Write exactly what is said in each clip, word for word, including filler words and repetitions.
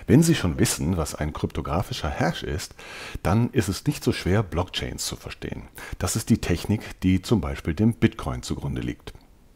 Wenn Sie schon wissen, was ein kryptografischer Hash ist, dann ist es nicht so schwer, Blockchains zu verstehen. Das ist die Technik, die zum Beispiel dem Bitcoin zugrunde liegt.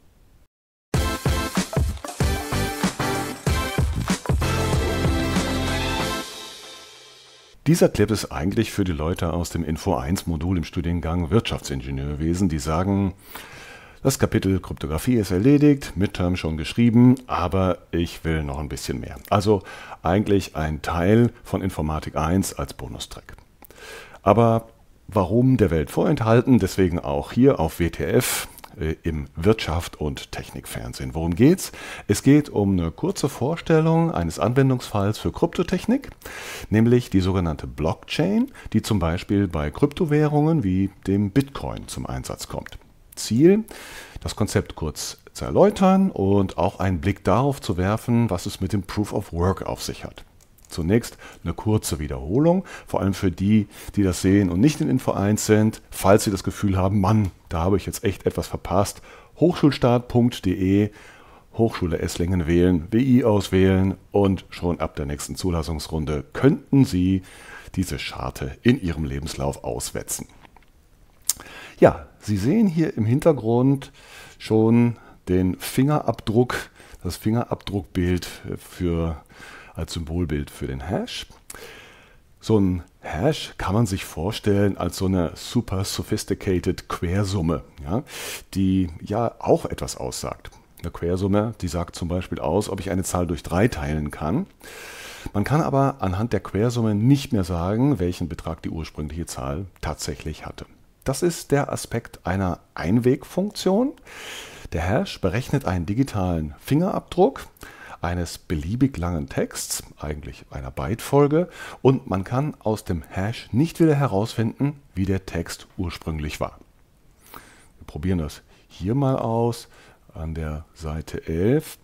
Dieser Clip ist eigentlich für die Leute aus dem Info eins Modul im Studiengang Wirtschaftsingenieurwesen, die sagen, das Kapitel Kryptographie ist erledigt, Midterm schon geschrieben, aber ich will noch ein bisschen mehr. Also eigentlich ein Teil von Informatik eins als Bonustrack. Aber warum der Welt vorenthalten? Deswegen auch hier auf W T F äh, im Wirtschaft- und Technikfernsehen. Worum geht's? Es geht um eine kurze Vorstellung eines Anwendungsfalls für Kryptotechnik, nämlich die sogenannte Blockchain, die zum Beispiel bei Kryptowährungen wie dem Bitcoin zum Einsatz kommt. Ziel, das Konzept kurz zu erläutern und auch einen Blick darauf zu werfen, was es mit dem Proof of Work auf sich hat. Zunächst eine kurze Wiederholung, vor allem für die, die das sehen und nicht in Info eins sind, falls Sie das Gefühl haben, Mann, da habe ich jetzt echt etwas verpasst. Hochschulstart punkt de, Hochschule Esslingen wählen, W I auswählen und schon ab der nächsten Zulassungsrunde könnten Sie diese Scharte in Ihrem Lebenslauf auswetzen. Ja, Sie sehen hier im Hintergrund schon den Fingerabdruck, das Fingerabdruckbild für, als Symbolbild für den Hash. So ein Hash kann man sich vorstellen als so eine super sophisticated Quersumme, ja, die ja auch etwas aussagt. Eine Quersumme, die sagt zum Beispiel aus, ob ich eine Zahl durch drei teilen kann. Man kann aber anhand der Quersumme nicht mehr sagen, welchen Betrag die ursprüngliche Zahl tatsächlich hatte. Das ist der Aspekt einer Einwegfunktion. Der Hash berechnet einen digitalen Fingerabdruck eines beliebig langen Texts, eigentlich einer Bytefolge, und man kann aus dem Hash nicht wieder herausfinden, wie der Text ursprünglich war. Wir probieren das hier mal aus an der Seite elf.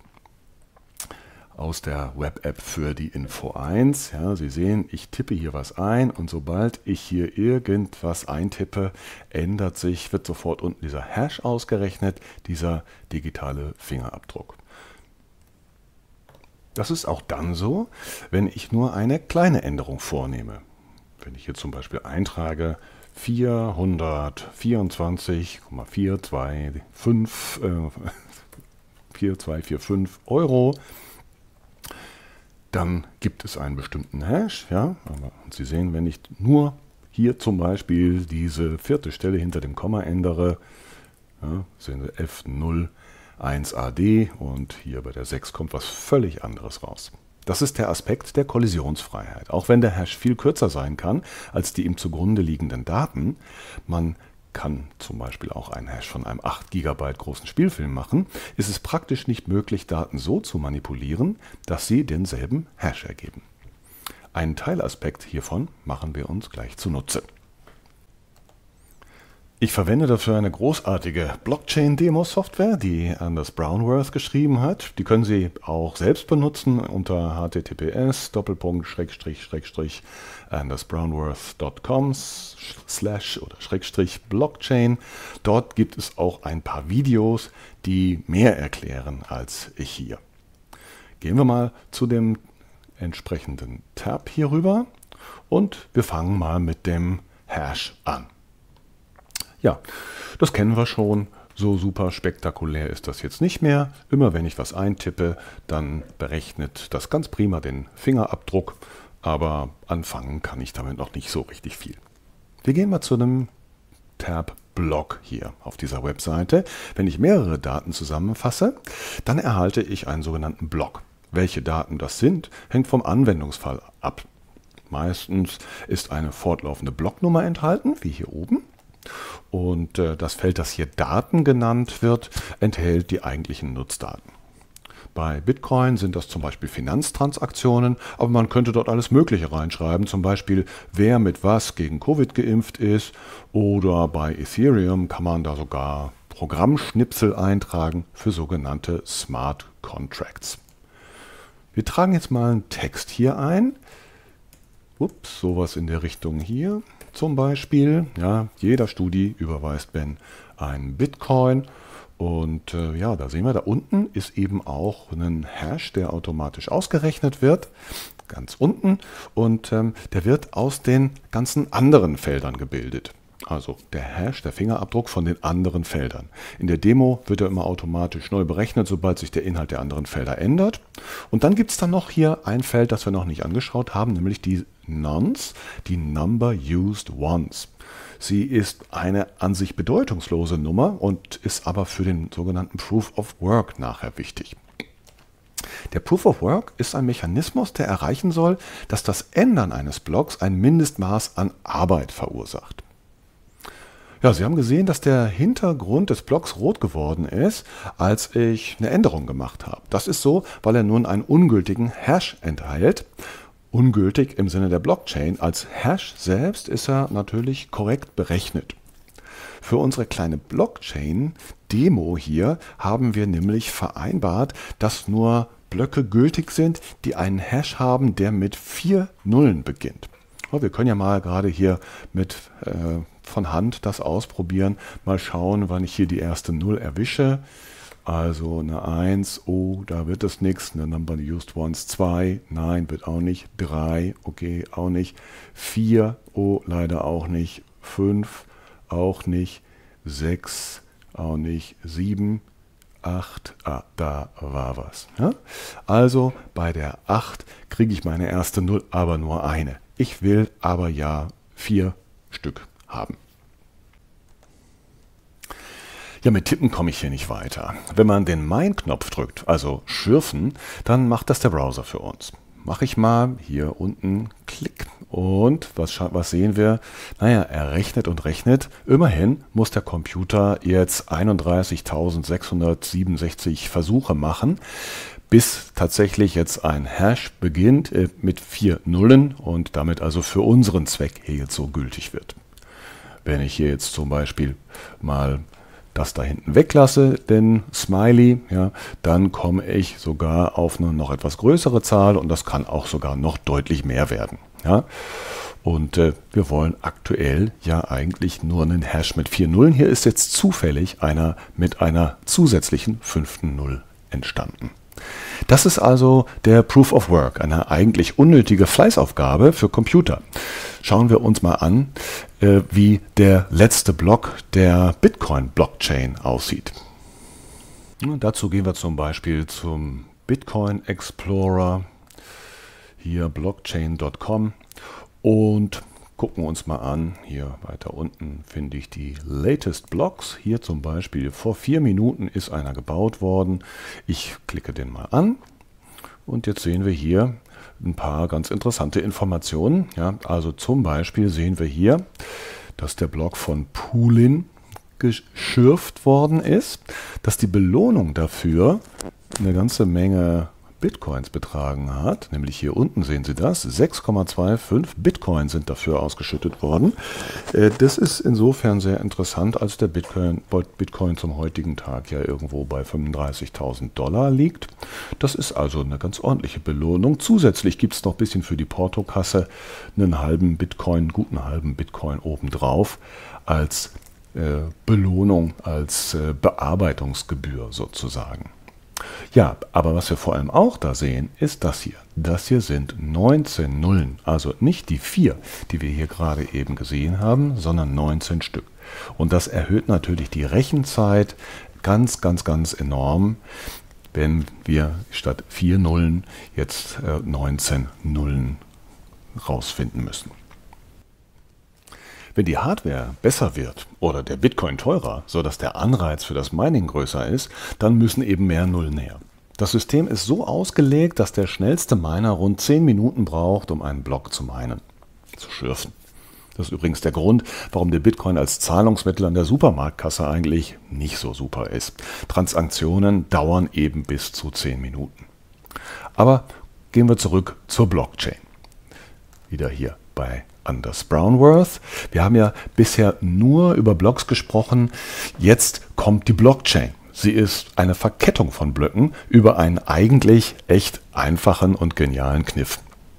Aus der Web-App für die Info eins. Ja, Sie sehen, ich tippe hier was ein und sobald ich hier irgendwas eintippe, ändert sich, wird sofort unten dieser Hash ausgerechnet, dieser digitale Fingerabdruck. Das ist auch dann so, wenn ich nur eine kleine Änderung vornehme. Wenn ich hier zum Beispiel eintrage vierhundertvierundzwanzig Komma vier zwei fünf äh, vier zwei vier fünf Euro, dann gibt es einen bestimmten Hash. Ja? Und Sie sehen, wenn ich nur hier zum Beispiel diese vierte Stelle hinter dem Komma ändere, ja, sehen Sie F null eins A D und hier bei der sechs kommt was völlig anderes raus. Das ist der Aspekt der Kollisionsfreiheit. Auch wenn der Hash viel kürzer sein kann als die ihm zugrunde liegenden Daten, man kann zum Beispiel auch einen Hash von einem acht Gigabyte großen Spielfilm machen, ist es praktisch nicht möglich, Daten so zu manipulieren, dass sie denselben Hash ergeben. Einen Teilaspekt hiervon machen wir uns gleich zunutze. Ich verwende dafür eine großartige Blockchain-Demo-Software, die Anders Brownworth geschrieben hat. Die können Sie auch selbst benutzen unter h t t p s Doppelpunkt Schrägstrich Schrägstrich andersbrownworth punkt com slash oder Schrägstrich Blockchain. Dort gibt es auch ein paar Videos, die mehr erklären als ich hier. Gehen wir mal zu dem entsprechenden Tab hier rüber und wir fangen mal mit dem Hash an. Ja, das kennen wir schon. So super spektakulär ist das jetzt nicht mehr. Immer wenn ich was eintippe, dann berechnet das ganz prima den Fingerabdruck. Aber anfangen kann ich damit noch nicht so richtig viel. Wir gehen mal zu einem Tab Block hier auf dieser Webseite. Wenn ich mehrere Daten zusammenfasse, dann erhalte ich einen sogenannten Block. Welche Daten das sind, hängt vom Anwendungsfall ab. Meistens ist eine fortlaufende Blocknummer enthalten, wie hier oben. Und äh, das Feld, das hier Daten genannt wird, enthält die eigentlichen Nutzdaten. Bei Bitcoin sind das zum Beispiel Finanztransaktionen, aber man könnte dort alles Mögliche reinschreiben, zum Beispiel wer mit was gegen Covid geimpft ist, oder bei Ethereum kann man da sogar Programmschnipsel eintragen für sogenannte Smart Contracts. Wir tragen jetzt mal einen Text hier ein. Ups, sowas in der Richtung hier. Zum Beispiel, ja, jeder Studi überweist Ben ein Bitcoin und äh, ja, da sehen wir, da unten ist eben auch ein Hash, der automatisch ausgerechnet wird. ganz unten und ähm, der wird aus den ganzen anderen Feldern gebildet. Also der Hash, der Fingerabdruck von den anderen Feldern. In der Demo wird er immer automatisch neu berechnet, sobald sich der Inhalt der anderen Felder ändert. Und dann gibt es dann noch hier ein Feld, das wir noch nicht angeschaut haben, nämlich die Nonce, die Number Used Once. Sie ist eine an sich bedeutungslose Nummer und ist aber für den sogenannten Proof of Work nachher wichtig. Der Proof of Work ist ein Mechanismus, der erreichen soll, dass das Ändern eines Blocks ein Mindestmaß an Arbeit verursacht. Ja, Sie haben gesehen, dass der Hintergrund des Blocks rot geworden ist, als ich eine Änderung gemacht habe. Das ist so, weil er nun einen ungültigen Hash enthält. Ungültig im Sinne der Blockchain. Als Hash selbst ist er natürlich korrekt berechnet. Für unsere kleine Blockchain-Demo hier haben wir nämlich vereinbart, dass nur Blöcke gültig sind, die einen Hash haben, der mit vier Nullen beginnt. Wir können ja mal gerade hier mit äh, von Hand das ausprobieren. Mal schauen, wann ich hier die erste Null erwische. Also eine eins, oh, da wird es nichts. Eine Number Used Once, zwei, nein, wird auch nicht. drei, okay, auch nicht. vier, oh, leider auch nicht. fünf, auch nicht. sechs, auch nicht. sieben, acht, ah, da war was. Ja? Also bei der acht kriege ich meine erste Null, aber nur eine. Ich will aber ja vier Stück haben. Ja, mit Tippen komme ich hier nicht weiter. Wenn man den Mein-Knopf drückt, also schürfen, dann macht das der Browser für uns. Mache ich mal hier unten, klick, und was, was sehen wir? Naja, er rechnet und rechnet. Immerhin muss der Computer jetzt einunddreißigtausendsechshundertsiebenundsechzig Versuche machen, bis tatsächlich jetzt ein Hash beginnt äh, mit vier Nullen und damit also für unseren Zweck hier jetzt so gültig wird. Wenn ich hier jetzt zum Beispiel mal das da hinten weglasse, den Smiley, ja, dann komme ich sogar auf eine noch etwas größere Zahl und das kann auch sogar noch deutlich mehr werden. Ja. Und äh, wir wollen aktuell ja eigentlich nur einen Hash mit vier Nullen. Hier ist jetzt zufällig einer mit einer zusätzlichen fünften Null entstanden. Das ist also der Proof of Work, eine eigentlich unnötige Fleißaufgabe für Computer. Schauen wir uns mal an, äh, wie der letzte Block der Bitcoin-Blockchain aussieht. Und dazu gehen wir zum Beispiel zum Bitcoin Explorer, hier blockchain punkt com, und gucken uns mal an. Hier weiter unten finde ich die Latest Blocks. Hier zum Beispiel vor vier Minuten ist einer gebaut worden. Ich klicke den mal an und jetzt sehen wir hier ein paar ganz interessante Informationen. Ja, also zum Beispiel sehen wir hier, dass der Block von Poolin geschürft worden ist, dass die Belohnung dafür eine ganze Menge Bitcoins betragen hat, nämlich hier unten sehen Sie das, sechs Komma fünfundzwanzig Bitcoin sind dafür ausgeschüttet worden. Das ist insofern sehr interessant, als der Bitcoin, Bitcoin zum heutigen Tag ja irgendwo bei fünfunddreißigtausend Dollar liegt. Das ist also eine ganz ordentliche Belohnung. Zusätzlich gibt es noch ein bisschen für die Portokasse einen halben Bitcoin, guten halben Bitcoin obendrauf als äh, Belohnung, als äh, Bearbeitungsgebühr sozusagen. Ja, aber was wir vor allem auch da sehen, ist das hier. Das hier sind neunzehn Nullen, also nicht die vier, die wir hier gerade eben gesehen haben, sondern neunzehn Stück. Und das erhöht natürlich die Rechenzeit ganz, ganz, ganz enorm, wenn wir statt vier Nullen jetzt äh, neunzehn Nullen rausfinden müssen. Wenn die Hardware besser wird oder der Bitcoin teurer, sodass der Anreiz für das Mining größer ist, dann müssen eben mehr Nullen her. Das System ist so ausgelegt, dass der schnellste Miner rund zehn Minuten braucht, um einen Block zu minen, zu schürfen. Das ist übrigens der Grund, warum der Bitcoin als Zahlungsmittel an der Supermarktkasse eigentlich nicht so super ist. Transaktionen dauern eben bis zu zehn Minuten. Aber gehen wir zurück zur Blockchain. Wieder hier bei Anders Brownworth. Wir haben ja bisher nur über Blocks gesprochen. Jetzt kommt die Blockchain. Sie ist eine Verkettung von Blöcken über einen eigentlich echt einfachen und genialen Kniff.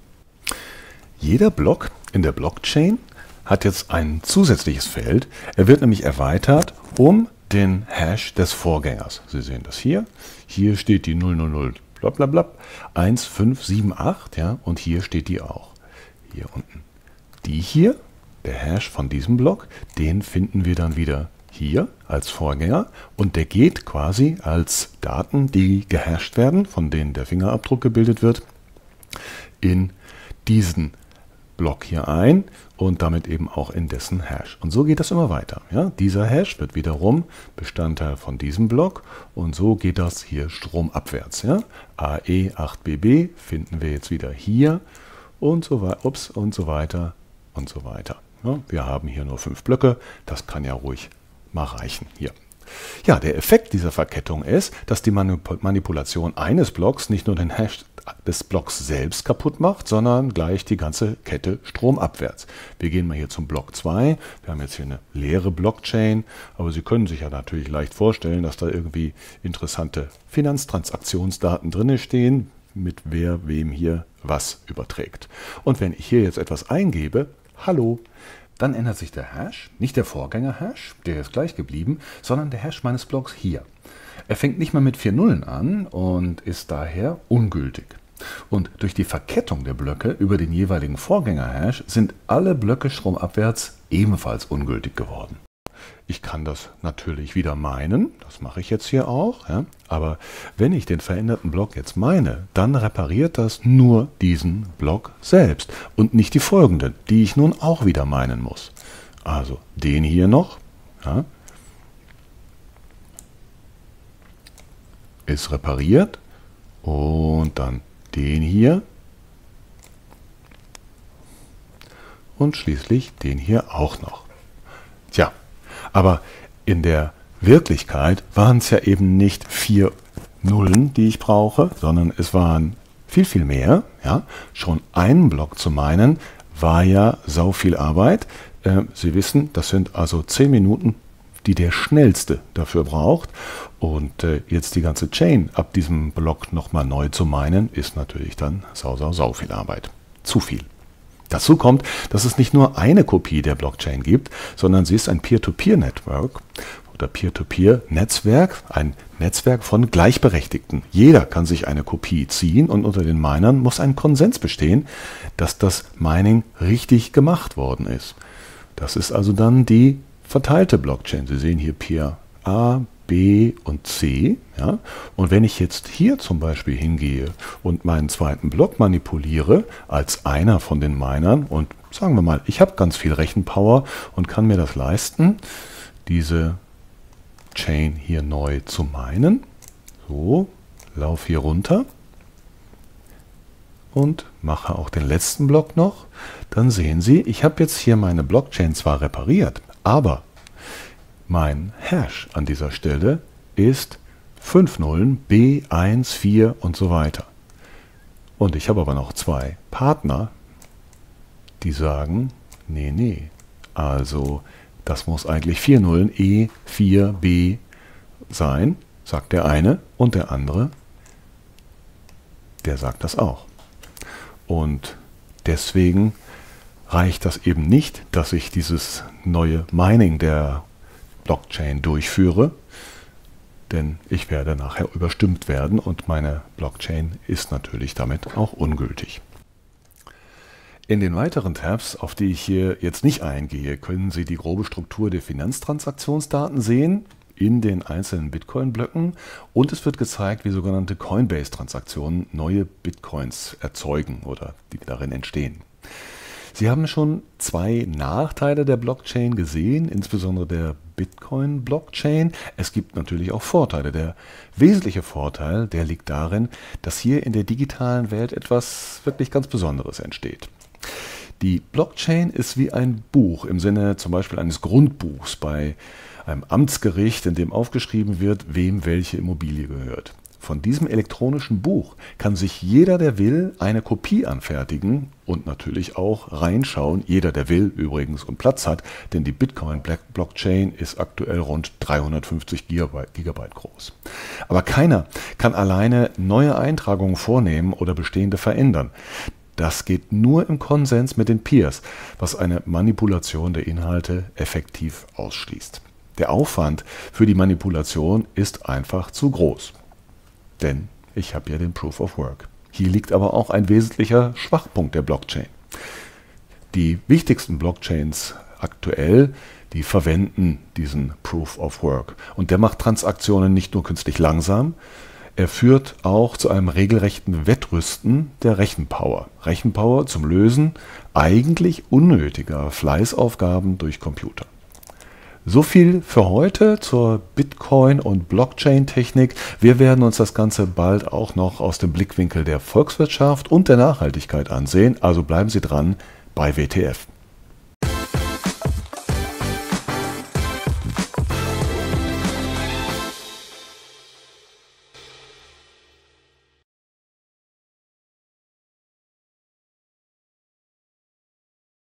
Jeder Block in der Blockchain hat jetzt ein zusätzliches Feld. Er wird nämlich erweitert um den Hash des Vorgängers. Sie sehen das hier. Hier steht die null null null blablabla, eins, fünf, sieben, acht, ja, und hier steht die auch. Hier unten. Die hier, der Hash von diesem Block, den finden wir dann wieder hier als Vorgänger und der geht quasi als Daten, die gehasht werden, von denen der Fingerabdruck gebildet wird, in diesen Block hier ein und damit eben auch in dessen Hash. Und so geht das immer weiter. Ja? Dieser Hash wird wiederum Bestandteil von diesem Block und so geht das hier stromabwärts. Ja? A E acht B B finden wir jetzt wieder hier und so, ups, und so weiter und so weiter. Ja? Wir haben hier nur fünf Blöcke, das kann ja ruhig mal reichen hier. Ja, der Effekt dieser Verkettung ist, dass die Manipulation eines Blocks nicht nur den Hash des Blocks selbst kaputt macht, sondern gleich die ganze Kette stromabwärts. Wir gehen mal hier zum Block zwei. Wir haben jetzt hier eine leere Blockchain, aber Sie können sich ja natürlich leicht vorstellen, dass da irgendwie interessante Finanztransaktionsdaten drin stehen, mit wer wem hier was überträgt. Und wenn ich hier jetzt etwas eingebe, hallo, dann ändert sich der Hash, nicht der Vorgänger-Hash, der ist gleich geblieben, sondern der Hash meines Blocks hier. Er fängt nicht mehr mit vier Nullen an und ist daher ungültig. Und durch die Verkettung der Blöcke über den jeweiligen Vorgänger-Hash sind alle Blöcke stromabwärts ebenfalls ungültig geworden. Ich kann das natürlich wieder meinen, das mache ich jetzt hier auch, ja? Aber wenn ich den veränderten Block jetzt meine, dann repariert das nur diesen Block selbst und nicht die folgenden, die ich nun auch wieder meinen muss. Also den hier noch, ja, ist repariert und dann den hier und schließlich den hier auch noch. Tja, aber in der Wirklichkeit waren es ja eben nicht vier Nullen, die ich brauche, sondern es waren viel, viel mehr. Ja? Schon einen Block zu meinen, war ja sau viel Arbeit. Äh, Sie wissen, das sind also zehn Minuten, die der Schnellste dafür braucht. Und äh, jetzt die ganze Chain ab diesem Block nochmal neu zu meinen, ist natürlich dann sau, sau, sau viel Arbeit. Zu viel. Dazu kommt, dass es nicht nur eine Kopie der Blockchain gibt, sondern sie ist ein Peer-to-Peer-Network oder Peer-to-Peer-Netzwerk, ein Netzwerk von Gleichberechtigten. Jeder kann sich eine Kopie ziehen und unter den Minern muss ein Konsens bestehen, dass das Mining richtig gemacht worden ist. Das ist also dann die verteilte Blockchain. Sie sehen hier Peer A, B und C. Ja? Und wenn ich jetzt hier zum Beispiel hingehe und meinen zweiten Block manipuliere als einer von den Minern und sagen wir mal, ich habe ganz viel Rechenpower und kann mir das leisten, diese Chain hier neu zu minen. So, laufe hier runter und mache auch den letzten Block noch. Dann sehen Sie, ich habe jetzt hier meine Blockchain zwar repariert, aber mein Hash an dieser Stelle ist fünf Nullen, B, eins, vier und so weiter. Und ich habe aber noch zwei Partner, die sagen, nee, nee, also das muss eigentlich vier Nullen, E, vier, B sein, sagt der eine, und der andere, der sagt das auch. Und deswegen reicht das eben nicht, dass ich dieses neue Mining der Blockchain durchführe, denn ich werde nachher überstimmt werden und meine Blockchain ist natürlich damit auch ungültig. In den weiteren Tabs, auf die ich hier jetzt nicht eingehe, können Sie die grobe Struktur der Finanztransaktionsdaten sehen in den einzelnen Bitcoin-Blöcken und es wird gezeigt, wie sogenannte Coinbase-Transaktionen neue Bitcoins erzeugen oder die darin entstehen. Sie haben schon zwei Nachteile der Blockchain gesehen, insbesondere der Bitcoin-Blockchain. Es gibt natürlich auch Vorteile. Der wesentliche Vorteil, der liegt darin, dass hier in der digitalen Welt etwas wirklich ganz Besonderes entsteht. Die Blockchain ist wie ein Buch im Sinne zum Beispiel eines Grundbuchs bei einem Amtsgericht, in dem aufgeschrieben wird, wem welche Immobilie gehört. Von diesem elektronischen Buch kann sich jeder, der will, eine Kopie anfertigen und natürlich auch reinschauen. Jeder, der will übrigens und Platz hat, denn die Bitcoin-Blockchain ist aktuell rund dreihundertfünfzig Gigabyte groß. Aber keiner kann alleine neue Eintragungen vornehmen oder bestehende verändern. Das geht nur im Konsens mit den Peers, was eine Manipulation der Inhalte effektiv ausschließt. Der Aufwand für die Manipulation ist einfach zu groß. Denn Ich habe ja den Proof of Work. Hier liegt aber auch ein wesentlicher Schwachpunkt der Blockchain. Die wichtigsten Blockchains aktuell, die verwenden diesen Proof of Work. Und der macht Transaktionen nicht nur künstlich langsam, er führt auch zu einem regelrechten Wettrüsten der Rechenpower. Rechenpower zum Lösen eigentlich unnötiger Fleißaufgaben durch Computer. So viel für heute zur Bitcoin- und Blockchain-Technik. Wir werden uns das Ganze bald auch noch aus dem Blickwinkel der Volkswirtschaft und der Nachhaltigkeit ansehen. Also bleiben Sie dran bei W T F.